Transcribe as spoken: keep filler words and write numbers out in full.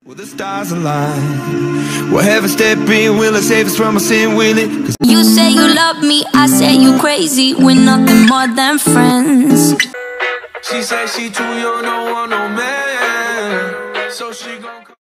Will the stars align? Will heaven step in? Will it save us from our sin? Will it? You say you love me, I say you crazy. We're nothing more than friends. She said she too young, don't want no man, so she gon'